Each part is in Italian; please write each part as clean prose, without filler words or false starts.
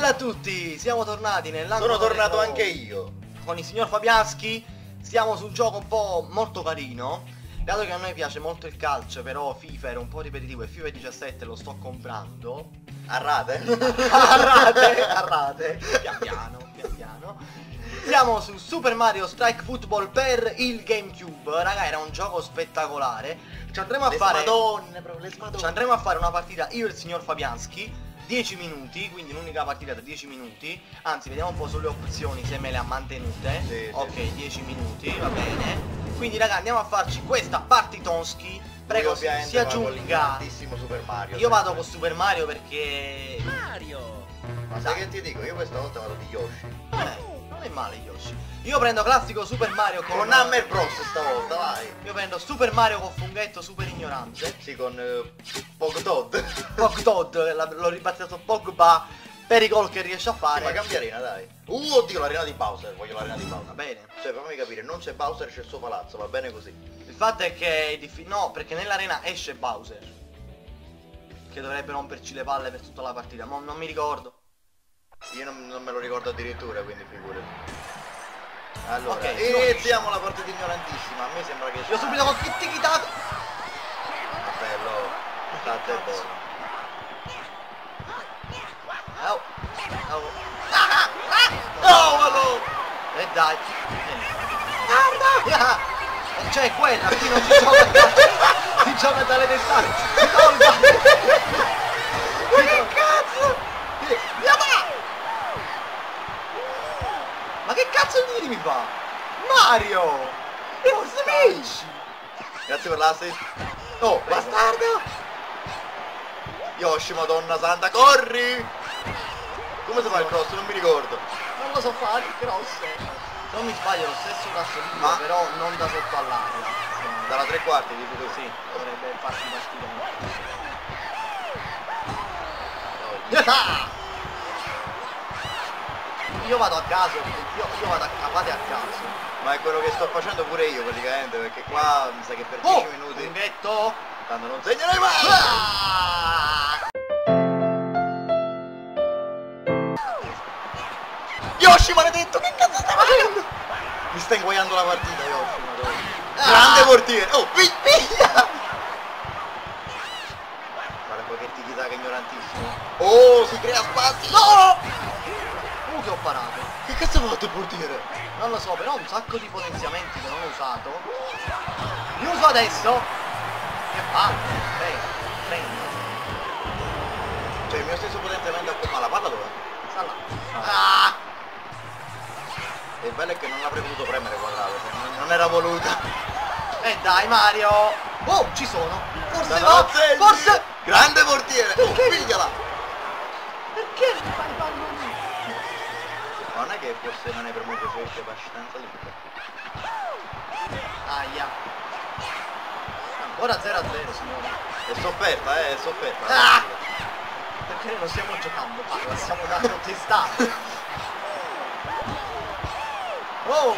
Bella a tutti, siamo tornati nell'angolo. Sono tornato retro anche io con il signor Fabianski. Stiamo su un gioco un po' molto carino. Dato che a noi piace molto il calcio, però FIFA era un po' ripetitivo e FIFA 17 lo sto comprando. a rate. A rate. Pian piano, pian piano. Siamo su Super Mario Strike Football per il GameCube. Raga, era un gioco spettacolare. Ci andremo a fare le Ci andremo a fare una partita io e il signor Fabianski. 10 minuti, quindi un'unica partita da 10 minuti. Anzi, vediamo un po' sulle opzioni se me le ha mantenute. Sì, ok, sì. 10 minuti, va bene. Quindi raga, andiamo a farci questa partitonski. Prego, si aggiunga. Super Mario. Io vado con Super Mario perché Ma sai che ti dico? Io questa volta vado di Yoshi. non è male Yoshi. Io prendo classico Super Mario Con Hammer Bros stavolta, vai. Io prendo Super Mario con funghetto super ignorante. Sì, con Pog Todd. Pog Todd, l'ho ribattezzato Pogba per i gol che riesce a fare. Ma cambia arena, dai. Oddio, l'arena di Bowser, voglio l'arena di Bowser. Va bene. Cioè, fammi capire, non c'è Bowser, c'è il suo palazzo, va bene così. Il fatto è che è no, perché nell'arena esce Bowser, che dovrebbe romperci le palle per tutta la partita, ma non mi ricordo. Io non me lo ricordo addirittura, quindi figurati. Allora, Ok, iniziamo la partita ignorantissima. A me sembra che... Io subito con tiki tac. Bello, state buono. Oh. Oh, vabbè! E dai. Guarda! Cioè quella, qui non si gioca a calcio. Si gioca dalle testate. Si tolga. Ma che cazzo? Ma che cazzo di tiri mi fa? Mario! Forse amici! Grazie per l'assist. Oh, bastardo! Yoshi, madonna santa, corri! Come si fa il cross? Non mi ricordo. Non lo so fare il cross. Se non mi sbaglio lo stesso tasto di Ma- però non da sotto all'aria. Dalla tre quarti dici tu? Sì, dovrebbe farsi partire. Io vado a caso, io vado a capate a caso. Ma è quello che sto facendo pure io praticamente, perché qua mi sa che per 10 minuti Funghetto! tanto non segnerai mai! Yoshi maledetto, che cazzo stai facendo? Mi sta inguaiando la partita Yoshi, madonna. Grande portiere! Oh, piglia! Guarda poi che tiki-taka ignorantissimo. Oh, si crea spazio! No! Che ho parato. Che cazzo ha fatto il portiere? Non lo so, però ho un sacco di potenziamenti che non ho usato. Li uso adesso. Che fa? Prendi. Cioè il mio stesso potenziamento ma la palla dov'è? Sta là. Ah! E il bello è che non l'avrei potuto premere quadrato, cioè non era voluta. Dai Mario. Oh, ci sono. Forse No, no. segni! Forse. Grande portiere! Oh, Perché? pigliala! Perché mi fai palloni? Ma non è che forse non è premuto forse abbastanza lunga. Aia. Ancora 0-0 signore. È sofferta, è sofferta. Ah! Perché non stiamo giocando, parla, stiamo dando testate. Oh!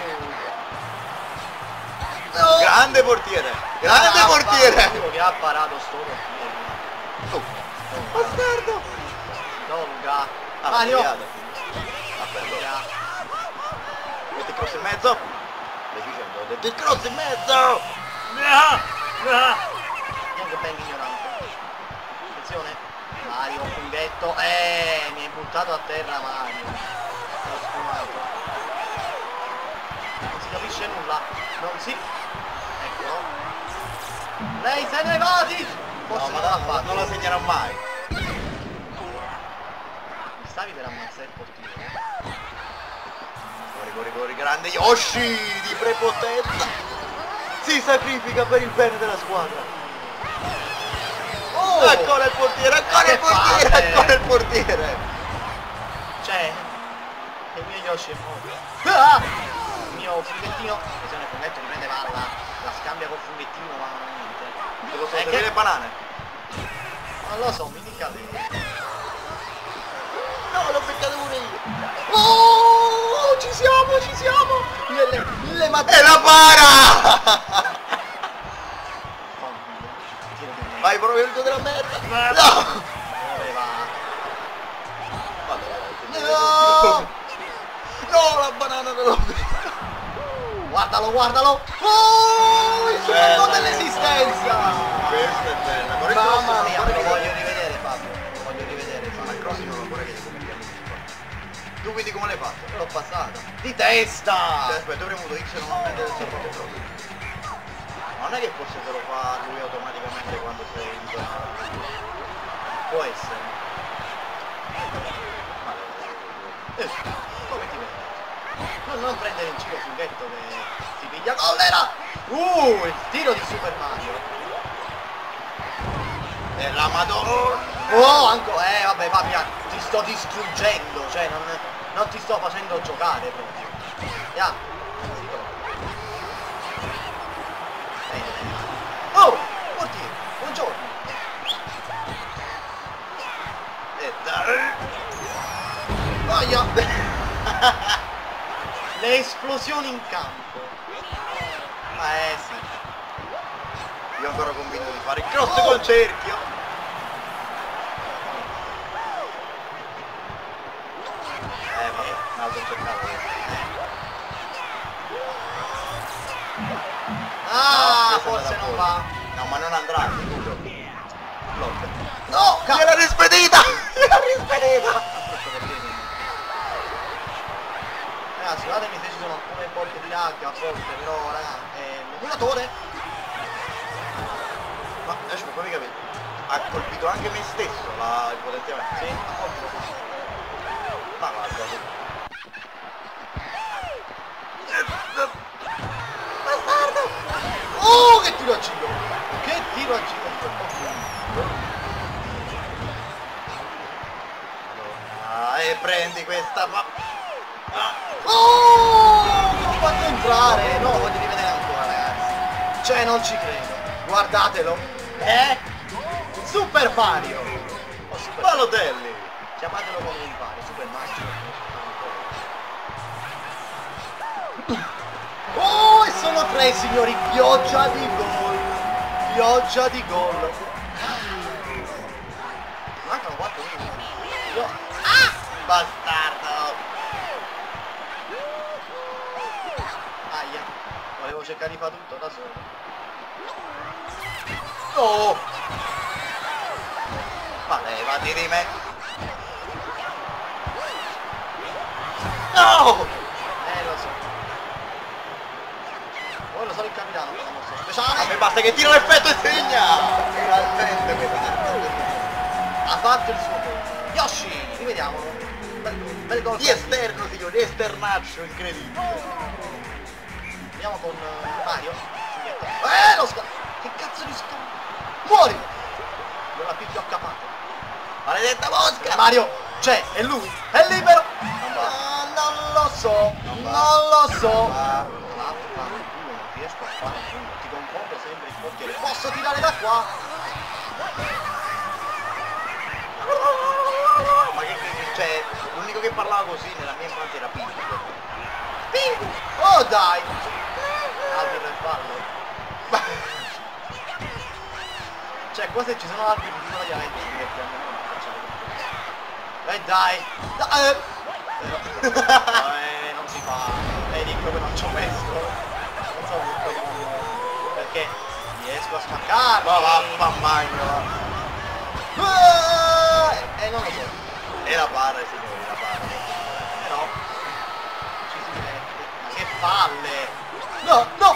No! Grande portiere! Grande portiere! Quello che ha parato sto portiere. Oh. Bastardo! Tolga. Ah, Mario! Vabbè, allora. Metti il cross in mezzo. Stai dicendo, ho detto il cross in mezzo! Che ben ignorante. Attenzione. Mario, funghetto. Mi hai buttato a terra Mario. Sono sfumato. Non si capisce nulla. Non si. Eccolo. Lei se ne vadi! Forse No, non l'ha fatto. non la segnerà mai. Mi stavi per ammazzare il portiere. Corri, grande Yoshi di prepotenza! Si sacrifica per il bene della squadra! Oh! Ancora il portiere, ancora il portiere, palle! ancora il portiere! Cioè, il mio Yoshi è morto. Ah! Il mio funghettino, attenzione, il funghetto riprende palla, la scambia col funghettino, ma niente. Ti posso Che- vedere le banane? Non lo so, mi dica te. No, l'ho beccato pure io! Oh, ci siamo, ci siamo! Le E la para! Vai proprio il tuo della merda! No! Dove va? Vabbè, Guardalo, guardalo. Oh, il super gol dell'esistenza. Questa è bella. Mamma mia, lo voglio rivedere Fabio. Lo voglio rivedere Ma il Fabio. cross non lo ancora che come abbiamo fatto. Tu quindi come l'hai fatto? L'ho passata. Di testa. Cioè, aspetta, avremmo avuto X normalmente del salvato cross. Ma non è che forse te lo fa lui automaticamente quando sei in zona. Può essere. Come ti vedi? Non prendere in giro Fughetto che si piglia collera! Il tiro di Super Mario! E la madonna! Oh, ancora! Vabbè, Fabia, ti sto distruggendo, cioè non ti sto facendo giocare proprio. Ya! Oh! Portiere, buongiorno! E dai! Voglia! Le esplosioni in campo. Ma sì. Io ancora convinto di fare il cross col cerchio. Vabbè, un altro cercato. Ah, forse non va. No, ma non andrà, sicuro. No, Gliela rispedita! Gliela rispedita! Ragazzi, scusatemi se ci sono alcune botte di lag a volte, però raga, l'emulatore. Ma adesso mi fammi capire. Ha colpito anche me stesso il potenziamento. Sì, a volte lo fa. Ma guarda. Bastardo! Oh, che tiro a giro! Che tiro a giro! E prendi questa Oh! L'ho fatto entrare! No, lo voglio rivedere ancora, ragazzi. Cioè, non ci credo. Guardatelo. Super Mario! Oh, Super Balotelli! Chiamatelo come vi pare, Super Mario. Oh, e sono tre, signori, pioggia di gol. Pioggia di gol. Mancano 4 minuti. Bastardo! Aia. Volevo cercare di fare tutto da solo. Oh! Ma levati di me! No! Lo so. Poi lo so il capitano con la mossa speciale. A me basta che tira l'effetto e segna! Finalmente mi Ha fatto il suo gol. Yoshi, rivediamolo. Bel gol. di esterno, signori, esternaccio incredibile. Andiamo con Mario. Lo scatto. Che cazzo di scatto? Muori! Non la picchio accapato. Maledetta mosca! Mario, c'è, è lui, è libero. Non lo so, non lo so. Non riesco a fare nulla, ti confondo sempre il portiere. Posso tirare da qua? Ma cioè, l'unico che parlava così nella mia infanzia era Pingu. Pingu! Oh dai! Altro nel fallo. Cioè, qua se ci sono altri praticamente si mette almeno una faccia. Dai! Non si fa. Vedi come non ci ho messo. Non so perché riesco a smaccarlo. Ma vaffanmagno! Non lo so. E la barra, signori, la barra. Però ci si mette. Ma che palle! No, no!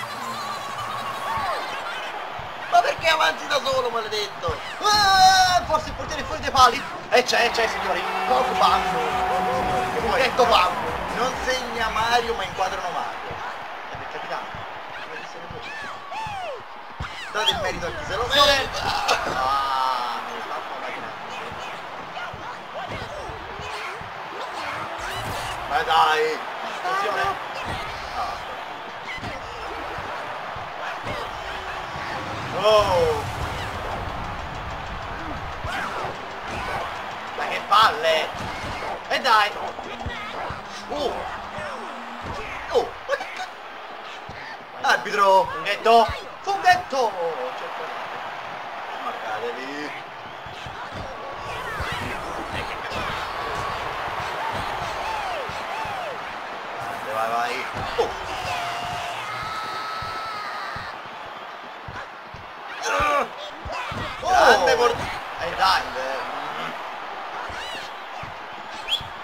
Ma perché avanti da solo, maledetto? Forse il portiere è fuori dai pali. C'è, signori. Pogba. Ecco Pogba. Non segna Mario, ma inquadrano Mario. Per capitano. Come essere voi? Date il merito a chi se lo Signore. merita. Mi hai fatto la grande. Ma dai! Attenzione. Oh! Ma che palle! E dai! Oh! Arbitro! Funghetto! Funghetto! Marcatevi! Vai! Oh!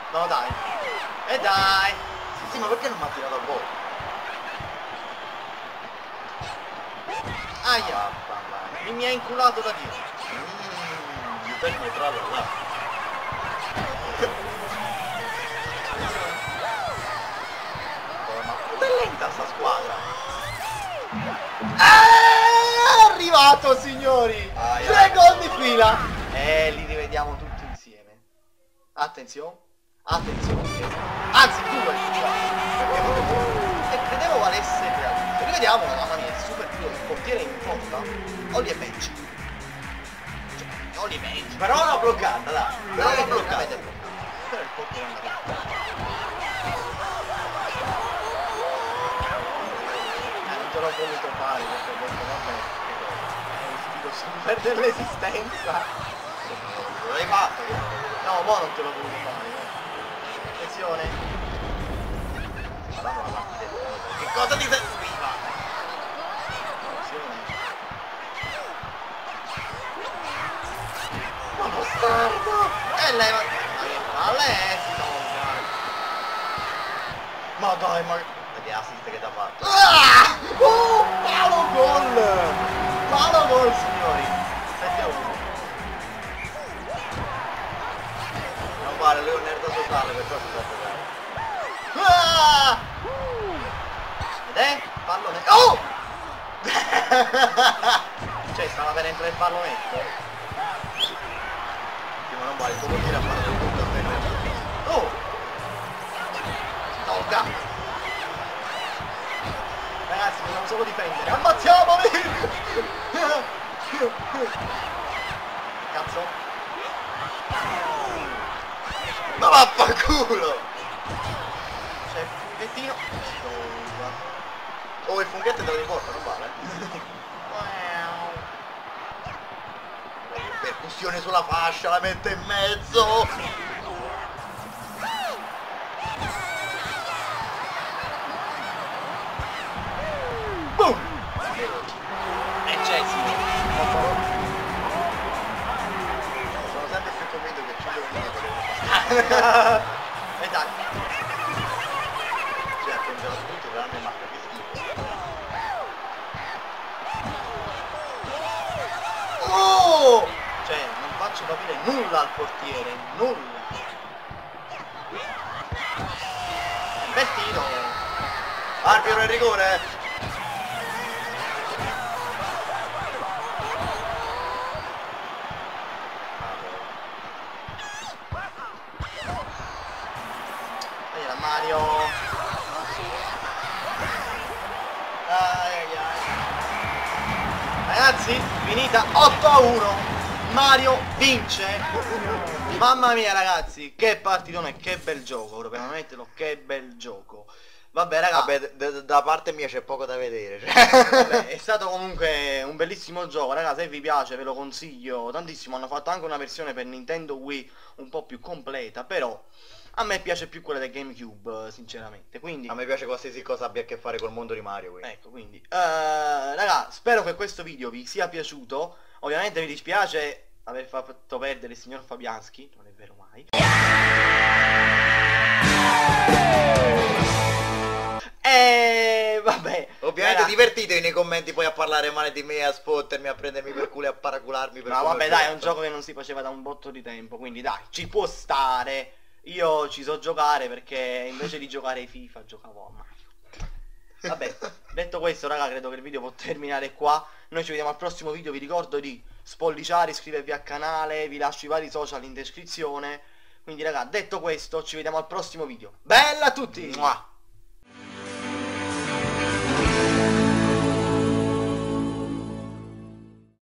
No dai. E dai. Sì, ma perché non mi ha tirato al volo? Aia. Mi ha inculato da dietro. Mi fermo tra là. Ma è lenta sta squadra. È arrivato, signori. 3 gol di fila. E li rivediamo tutti insieme. Attenzione. Attenzione. Anzi, 2. Perché non è E credevo valesse realmente. Rivediamo, mamma mia, il super trio, il portiere in porta. Olli e Benji. Olli e Benji. però una bloccata, dai. Però una bloccata. Avete bloccato. Però il portiere è andato. Non ce l'ho voluto fare perché ho detto vabbè. È un stilo super dell'esistenza. L'hai fatto? No, mo non te l'ho voluto fare. Attenzione. Madonna, la Che cosa ti serviva? ma bastardo! E lei va... Ma lei si tolga. Ma dai, ma... Vedi l'assist che ti ha fatto? Ah! Palo gol! Palo gol, signori! 7-1. Non vale, lui è un nerd totale, per questo sta giocare. Ah! Ed è? Pallone... Oh! Cioè, stava per entrare il pallonetto. Ma non vale, come dire a fare del punto appena. Oh! Tolga! Ragazzi, dobbiamo solo difendere. Ammazziamoli! Cazzo! Ma vaffanculo! C'è il funghettino. Oh, il funghetto te lo riporta, non vale? Percussione sulla fascia, la mette in mezzo! Boom! E c'è sì. Sono sempre più convinto che 5 minuti potevano E dai. cioè, attenzione a tutti, veramente ma che schifo. Oh! Cioè, non faccio capire nulla al portiere, nulla. Bel tiro. Arbitro in rigore! Vedi la Mario. Ai ai ai. Ragazzi, finita 8-1. Mario vince. Mamma mia ragazzi, che partitone, che bel gioco, proprio ammetterlo, che bel gioco. Vabbè ragazzi, Vabbè, da parte mia c'è poco da vedere. vabbè, è stato comunque un bellissimo gioco, ragazzi, se vi piace ve lo consiglio tantissimo. Hanno fatto anche una versione per Nintendo Wii un po' più completa, però a me piace più quella del GameCube, sinceramente. Quindi A me piace qualsiasi cosa abbia a che fare col mondo di Mario, quindi. ecco, quindi raga, spero che questo video vi sia piaciuto. Ovviamente mi dispiace aver fatto perdere il signor Fabianski, non è vero mai. E vabbè, Ovviamente raga, divertitevi nei commenti poi a parlare male di me, a spottermi, a prendermi per culo e a paracularmi per no come vabbè ho dai, è un fatto. gioco che non si faceva da un botto di tempo, quindi dai, ci può stare. Io ci so giocare perché invece di giocare ai FIFA giocavo a Mario. Vabbè, detto questo raga, credo che il video può terminare qua. Noi ci vediamo al prossimo video, vi ricordo di spolliciare, iscrivervi al canale, vi lascio i vari social in descrizione. Quindi raga, detto questo, ci vediamo al prossimo video. Bella a tutti! Mua.